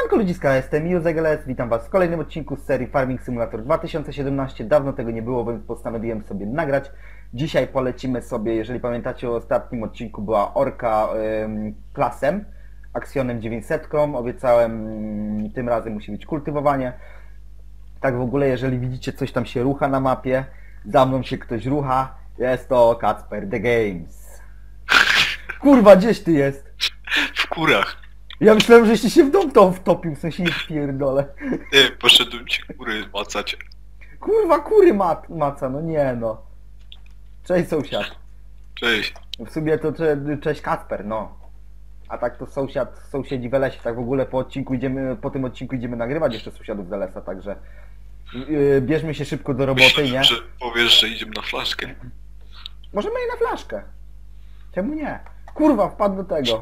Siemanko ludziska, jestem Juzegeles, witam was w kolejnym odcinku z serii Farming Simulator 2017. Dawno tego nie było, więc postanowiłem sobie nagrać. Dzisiaj polecimy sobie, jeżeli pamiętacie, o ostatnim odcinku była orka klasem, aksjonem 900. Obiecałem, tym razem musi być kultywowanie. Tak w ogóle, jeżeli widzicie, coś tam się rucha na mapie, za mną się ktoś rucha, jest to Kacper The Games. Kurwa, gdzieś ty jest? W kurach. Ja myślałem, żeście się w dom to wtopił, w sensie nie pierdolę. Nie, poszedłem ci kury macać. Kurwa, kury maca, no nie no. Cześć sąsiad. Cześć. W sumie to cześć Kacper, no. A tak to sąsiedzi w lesie, tak w ogóle po tym odcinku idziemy nagrywać jeszcze sąsiadów z lesa, także bierzmy się szybko do roboty, Myślę, nie? że powiesz, że idziemy na flaszkę. Możemy i na flaszkę. Czemu nie? Kurwa, wpadł do tego.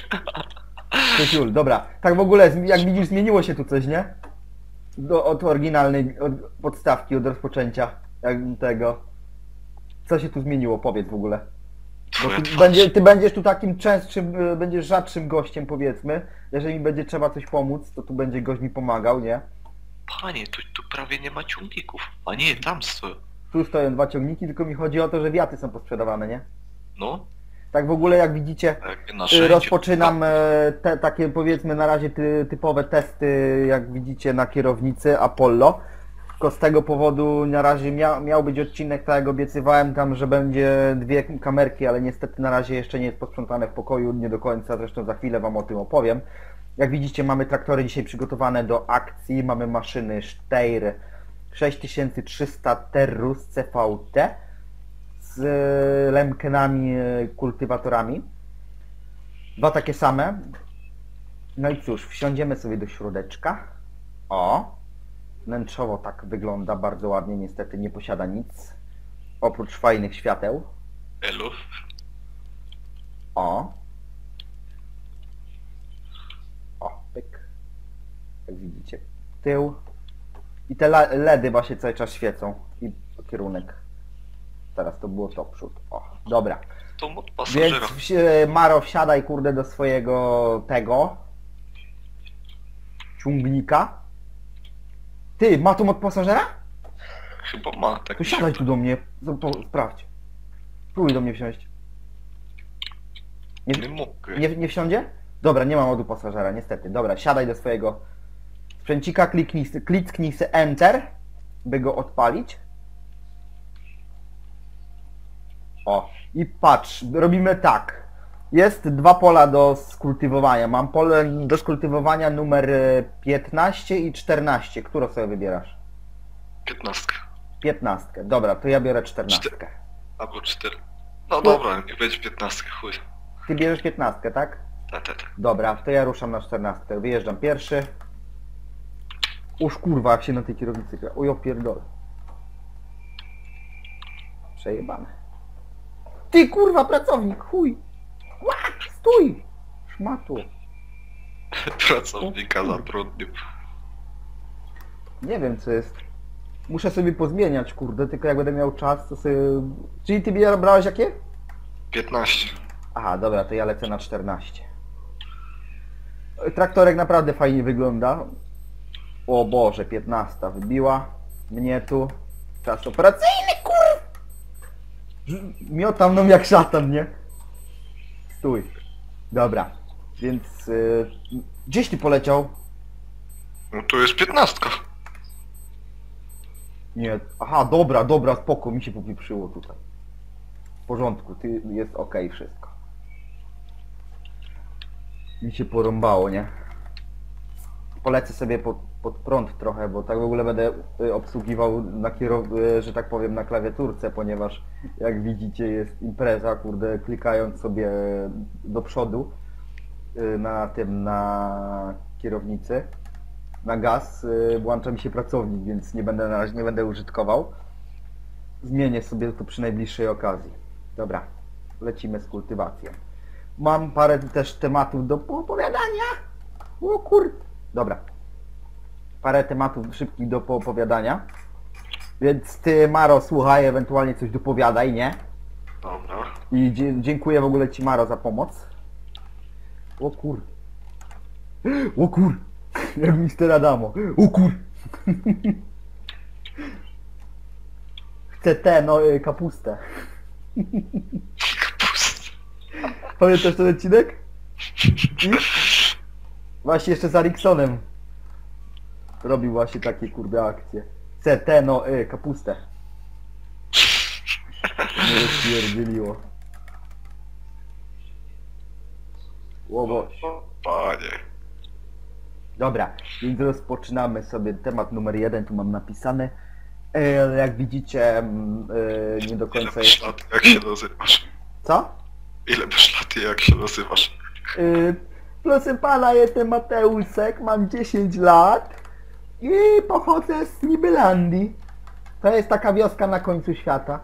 Jul, dobra. Tak w ogóle, jak widzisz, zmieniło się tu coś, nie? Od oryginalnej podstawki, od rozpoczęcia. Jak tego. Co się tu zmieniło? Powiedz w ogóle. Bo ty będziesz tu takim częstszym, będziesz rzadszym gościem, powiedzmy. Jeżeli mi będzie trzeba coś pomóc, to tu będzie gość mi pomagał, nie? Panie, tu prawie nie ma ciągników. A nie, tam stoją. Tu stoją dwa ciągniki, tylko mi chodzi o to, że wiaty są posprzedawane, nie? No. Tak w ogóle, jak widzicie, rozpoczynam takie, powiedzmy, na razie typowe testy, jak widzicie, na kierownicy Apollo. Tylko z tego powodu na razie miał być odcinek, tak jak obiecywałem tam, że będzie dwie kamerki, ale niestety na razie jeszcze nie jest posprzątane w pokoju, nie do końca, zresztą za chwilę wam o tym opowiem. Jak widzicie, mamy traktory dzisiaj przygotowane do akcji, mamy maszyny Steyr 6300 Terrus CVT z Lemkenami kultywatorami. Dwa takie same. No i cóż, wsiądziemy sobie do środeczka. O! Wnętrzowo tak wygląda, bardzo ładnie, niestety nie posiada nic. Oprócz fajnych świateł. Elu. O! O, pyk. Jak widzicie, tył. I te LEDy właśnie cały czas świecą. I kierunek. Teraz to było to przód. O, dobra. To od pasażera. Więc Maro, wsiadaj kurde do swojego tego ciągnika. Ty, ma to od pasażera? Chyba ma, tak To mi się siadaj tu do mnie, sprawdź. Spróbuj do mnie wsiąść. nie mogę. Nie wsiądzie? Dobra, nie ma modu pasażera, niestety. Dobra, siadaj do swojego sprzęcika, kliknij sobie Enter, by go odpalić. O, i patrz, robimy tak. Jest dwa pola do skultywowania. Mam pole do skultywowania numer 15 i 14. Którą sobie wybierasz? 15. 15. Dobra, to ja biorę 14. Albo 4. No dobra, niech będzie 15, chuj. Ty bierzesz 15, tak? Tak. Dobra, to ja ruszam na 14. Wyjeżdżam pierwszy. Uż kurwa, jak się na tej kierownicy gra. Uj, opierdolę. Przejebane. Ty kurwa, pracownik, chuj! Ła, stój! Szmatu. Pracownika zatrudnił. Nie wiem co jest. Muszę sobie pozmieniać, kurde, tylko jak będę miał czas, to sobie... Czyli ty brałeś jakie? 15. Aha, dobra, to ja lecę na 14. Traktorek naprawdę fajnie wygląda. O Boże, 15 wybiła mnie tu. Czas operacyjny, kur... Miotam mną jak szatan, nie? Stój. Dobra, więc... gdzieś ty poleciał? No to jest 15. Nie, aha, dobra, spoko, mi się popieprzyło tutaj. W porządku, ty jest okej wszystko. Mi się porąbało, nie? Polecę sobie pod prąd trochę, bo tak w ogóle będę obsługiwał że tak powiem, na klawiaturce, ponieważ jak widzicie jest impreza, kurde, klikając sobie do przodu na kierownicy, na gaz, włącza mi się pracownik, więc na razie nie będę użytkował. Zmienię sobie to przy najbliższej okazji. Dobra, lecimy z kultywacją. Mam parę też tematów do poopowiadania. O kur... Dobra. Parę tematów szybkich do poopowiadania. Więc ty, Maro, słuchaj, ewentualnie coś dopowiadaj, nie? Dobra. I dziękuję w ogóle ci, Maro, za pomoc. O kur... O kur... Jak Mister Adamo. O kur... Chcę kapustę. Pamiętasz ten odcinek? Właśnie jeszcze z Ariksonem robił właśnie takie kurde akcje. Chcę kapustę. Nie rozpierdzieliło. Łowo. Panie. Dobra, więc rozpoczynamy sobie temat numer 1, tu mam napisane. Jak widzicie, nie do Ile końca masz jest... lat, jak się nazywasz? Co? Ile masz lat i jak się nazywasz? Proszę pana, jestem Mateuszek, mam 10 lat i pochodzę z Nibelandii. To jest taka wioska na końcu świata.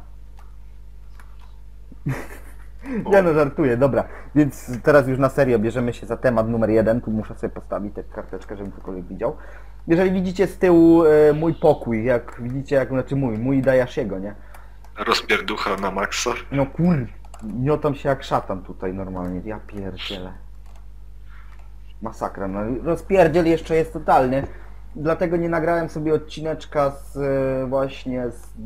Nie no, żartuję, dobra. Więc teraz już na serio bierzemy się za temat numer 1. Tu muszę sobie postawić tę karteczkę, żebym cokolwiek widział. Jeżeli widzicie z tyłu mój pokój, jak widzicie, znaczy mój Dayashiego, nie? Rozpierducha na maksa? No kur... Miotam się jak szatan tutaj normalnie, ja pierdzielę. Masakra, no rozpierdziel jeszcze jest totalny. Dlatego nie nagrałem sobie odcineczka z właśnie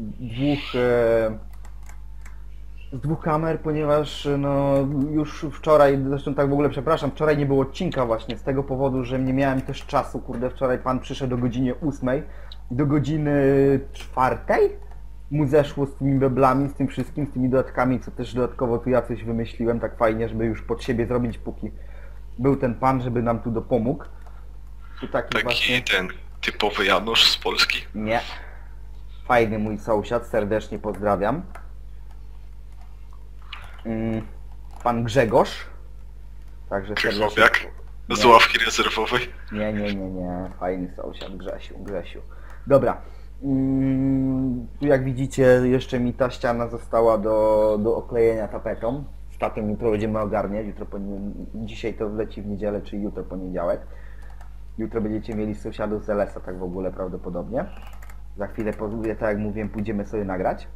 z dwóch kamer, ponieważ no już wczoraj, zresztą tak w ogóle przepraszam, wczoraj nie było odcinka właśnie z tego powodu, że nie miałem też czasu, kurde, wczoraj pan przyszedł o godzinie 8, do godziny 4 mu zeszło z tymi meblami, z tym wszystkim, z tymi dodatkami, co też dodatkowo tu ja coś wymyśliłem, tak fajnie, żeby już pod siebie zrobić, póki był ten pan, żeby nam tu dopomógł. Tu taki właśnie... ten typowy Janusz z Polski? Nie. Fajny mój sąsiad, serdecznie pozdrawiam. Pan Grzegorz. Także Krychowiak? Z ławki rezerwowej? Nie. Fajny sąsiad, Grzesiu. Dobra. Tu jak widzicie, jeszcze mi ta ściana została do oklejenia tapetą. Z tatem jutro będziemy ogarniać. Dzisiaj to leci w niedzielę, czyli jutro poniedziałek. Jutro będziecie mieli sąsiadów z LS-a, tak w ogóle prawdopodobnie. Za chwilę, tak jak mówiłem, pójdziemy sobie nagrać.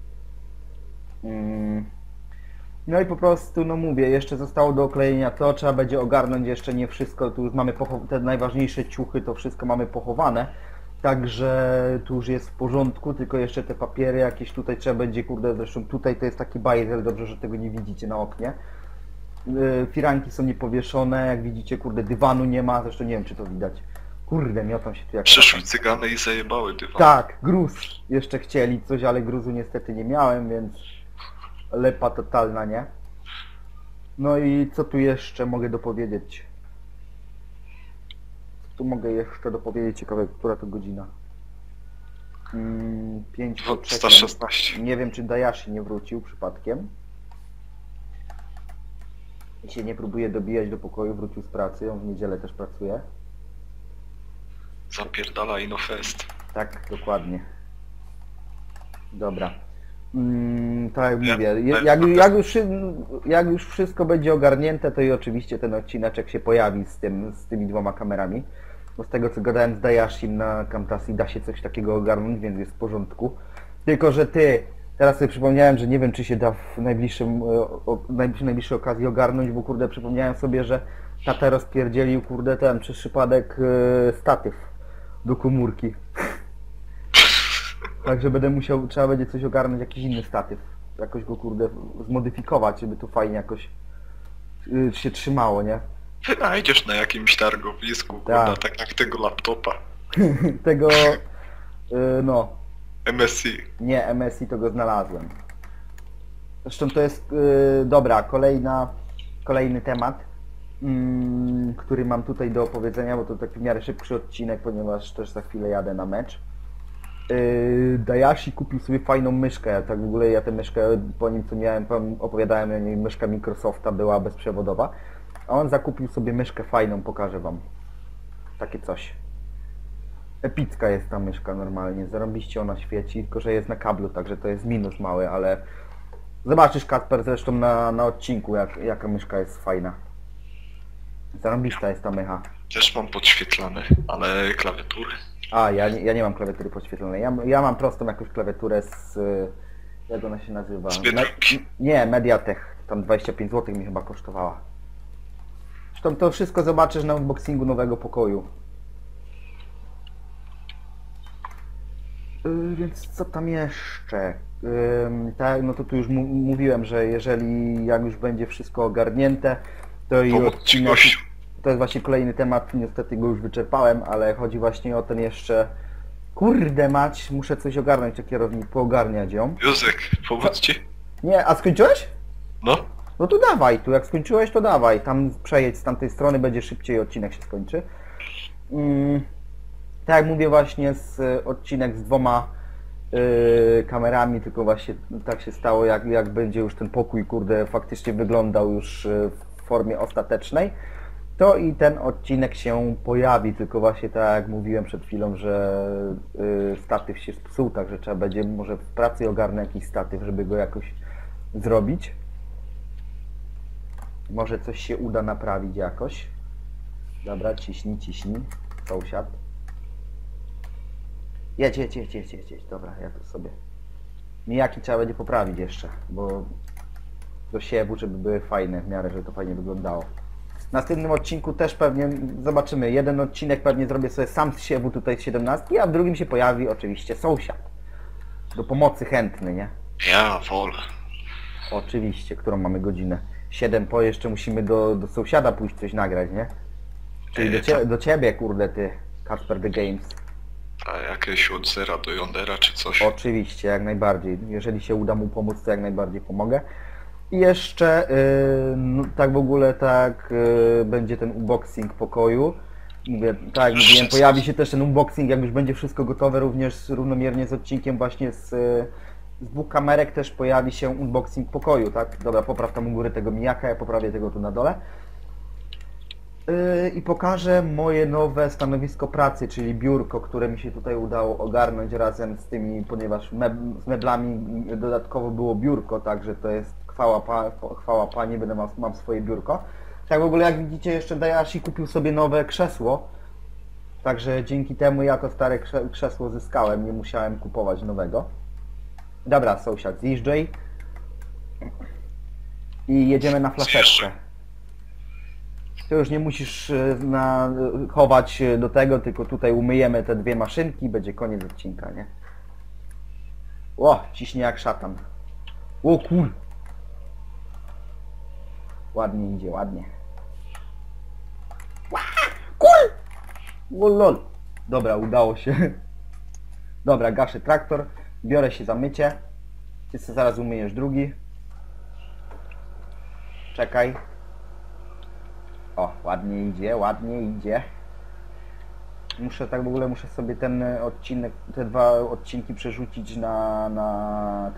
No i po prostu, no mówię, jeszcze zostało do oklejenia to, trzeba będzie ogarnąć jeszcze nie wszystko, tu już mamy te najważniejsze ciuchy, to wszystko mamy pochowane. Także tu już jest w porządku, tylko jeszcze te papiery jakieś tutaj trzeba będzie, kurde, zresztą tutaj to jest taki bajzel, dobrze, że tego nie widzicie na oknie. Firanki są niepowieszone, jak widzicie, kurde, dywanu nie ma, zresztą nie wiem, czy to widać. Kurde, miotam się tu jak... Przyszły cygany i zajebały dywan. Tak, gruz. Jeszcze chcieli coś, ale gruzu niestety nie miałem, więc... Lepa totalna, nie? No i co tu jeszcze mogę dopowiedzieć? Co tu mogę jeszcze dopowiedzieć ciekawe, która to godzina? 5 po 3. 116. Nie wiem, czy Dayashi nie wrócił przypadkiem. I się nie próbuje dobijać do pokoju, wrócił z pracy, on w niedzielę też pracuje. Zapierdala Inofest. Tak, dokładnie. Dobra. Tak jak mówię, jak już wszystko będzie ogarnięte, to i oczywiście ten odcineczek się pojawi z tymi dwoma kamerami. Bo z tego co gadałem z Dayashim na Camtasia da się coś takiego ogarnąć, więc jest w porządku. Tylko że teraz sobie przypomniałem, że nie wiem czy się da w najbliższej okazji ogarnąć, bo kurde przypomniałem sobie, że tata rozpierdzielił kurde przez przypadek statyw do komórki. Także trzeba będzie coś ogarnąć, jakiś inny statyw. Jakoś go kurde zmodyfikować, żeby to fajnie jakoś się trzymało, nie? Wynajdziesz na jakimś targowisku, kurwa, tak jak tego laptopa. Tego, no... MSI. Nie, MSI to go znalazłem. Zresztą to jest, dobra, kolejny temat, który mam tutaj do opowiedzenia, bo to taki w miarę szybszy odcinek, ponieważ też za chwilę jadę na mecz. Dayashi kupił sobie fajną myszkę, tak w ogóle ja tę myszkę po nim co miałem, opowiadałem o niej, myszka Microsofta była bezprzewodowa, a on zakupił sobie myszkę fajną, pokażę wam. Takie coś. Epicka jest ta myszka normalnie, zarąbiście ona świeci, tylko że jest na kablu, także to jest minus mały, ale zobaczysz Kacper zresztą na odcinku jaka myszka jest fajna. Zarąbista jest ta mycha. Też mam podświetlane, ale klawiatury. A, ja nie mam klawiatury podświetlonej. Ja mam prostą jakąś klawiaturę z... Jak ona się nazywa? Z Biedronki. Nie, Mediatek. Tam 25 zł mi chyba kosztowała. Zresztą to wszystko zobaczysz na unboxingu nowego pokoju. Więc co tam jeszcze? Tak, no to tu już mówiłem, że jeżeli jak już będzie wszystko ogarnięte, to i Pomóc ci, gościu. to jest właśnie kolejny temat, niestety go już wyczerpałem, ale chodzi właśnie o ten jeszcze... Kurde mać, muszę coś ogarnąć, jak kierownik, poogarniać ją. Józek, pomóc ci? Nie, a skończyłeś? No. No to dawaj, tu jak skończyłeś, to dawaj. Tam przejedź z tamtej strony, będzie szybciej, odcinek się skończy. Tak jak mówię właśnie, odcinek z 2 kamerami, tylko właśnie tak się stało, jak będzie już ten pokój, kurde, faktycznie wyglądał już w formie ostatecznej, to i ten odcinek się pojawi, tylko właśnie tak jak mówiłem przed chwilą, że statyw się psuł, także trzeba będzie może w pracy ogarnę jakiś statyw, żeby go jakoś zrobić. Może coś się uda naprawić jakoś. Dobra, ciśnij, sąsiad. Jedź. Dobra, ja to sobie. Mijaki trzeba będzie poprawić jeszcze, bo do siewu, żeby były fajne, w miarę, żeby to fajnie wyglądało. W następnym odcinku też pewnie zobaczymy. Jeden odcinek pewnie zrobię sobie sam z siewu tutaj z 17, a w drugim się pojawi oczywiście sąsiad. Do pomocy chętny, nie? Ja wolę. Oczywiście, którą mamy godzinę. 7 po jeszcze musimy do sąsiada pójść coś nagrać, nie? Czyli do ciebie, kurde, ty, Kasper The Games. A jakieś od zera do Yondera czy coś? Oczywiście, jak najbardziej. Jeżeli się uda mu pomóc, to jak najbardziej pomogę. I jeszcze, no, tak w ogóle, będzie ten unboxing pokoju. Mówię, tak jak mówiłem, pojawi się też ten unboxing, jak już będzie wszystko gotowe, również równomiernie z odcinkiem właśnie z 2 kamerek też pojawi się unboxing pokoju, tak? Dobra, popraw tam u góry tego mijaka, ja poprawię tego tu na dole. I pokażę moje nowe stanowisko pracy, czyli biurko, które mi się tutaj udało ogarnąć razem z tymi, ponieważ z meblami dodatkowo było biurko, także to jest chwała Pani, mam swoje biurko. Tak w ogóle jak widzicie, jeszcze Dayashi kupił sobie nowe krzesło, także dzięki temu ja to stare krzesło zyskałem, nie musiałem kupować nowego. Dobra, sąsiad, zjeżdżaj i jedziemy na flaszeczkę. To już nie musisz chować do tego, tylko tutaj umyjemy te 2 maszynki i będzie koniec odcinka, nie? O, ciśnie jak szatan. O kur... Ładnie idzie, ładnie. Kur... O lol. Dobra, udało się. Dobra, gaszę traktor, biorę się za mycie. Ty sobie zaraz umyjesz drugi. Czekaj. O, ładnie idzie. Muszę sobie ten odcinek, te 2 odcinki przerzucić na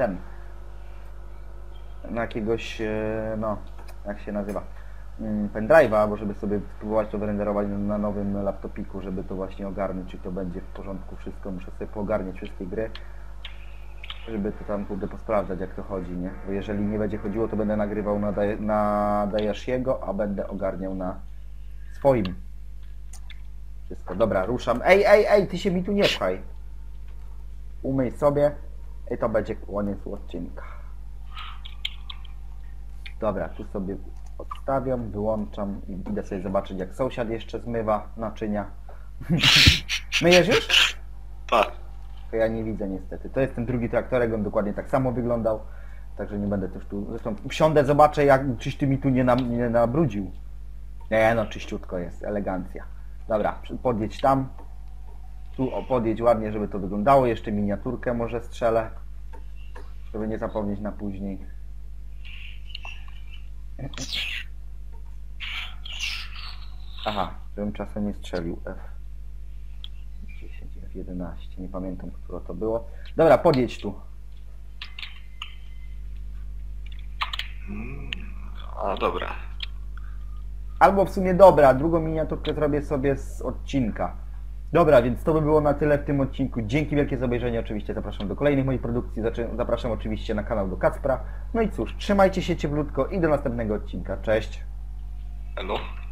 jakiegoś, no, jak się nazywa, pendrive'a, bo żeby sobie spróbować to wyrenderować na nowym laptopiku, żeby to właśnie ogarnąć, czy to będzie w porządku wszystko. Muszę sobie poogarniać wszystkie gry, żeby to tam, kurde, posprawdzać, jak to chodzi, nie? Bo jeżeli nie będzie chodziło, to będę nagrywał na Dayashiego, a będę ogarniał na swoim. Wszystko, dobra, ruszam. Ej, ty się mi tu nie pchaj. Umyj sobie i to będzie koniec odcinka. Dobra, tu sobie odstawiam, wyłączam i idę sobie zobaczyć, jak sąsiad jeszcze zmywa naczynia. Myjesz już? Tak. To ja nie widzę niestety. To jest ten drugi traktorek, on dokładnie tak samo wyglądał. Także nie będę też tu... Zresztą wsiądę, zobaczę, jak czyś ty mi tu nie nabrudził. Nie no, czyściutko jest, elegancja. Dobra, podjedź tam. Tu podjedź ładnie, żeby to wyglądało. Jeszcze miniaturkę może strzelę, żeby nie zapomnieć na później. Aha, żebym czasem nie strzelił. F10, F11, nie pamiętam, które to było. Dobra, podjedź tu. A dobra. Albo w sumie dobra, drugą miniaturkę zrobię sobie z odcinka. Dobra, więc to by było na tyle w tym odcinku. Dzięki wielkie za obejrzenie, oczywiście zapraszam do kolejnych moich produkcji, zapraszam oczywiście na kanał do Kacpra. No i cóż, trzymajcie się cieplutko i do następnego odcinka. Cześć! Hello.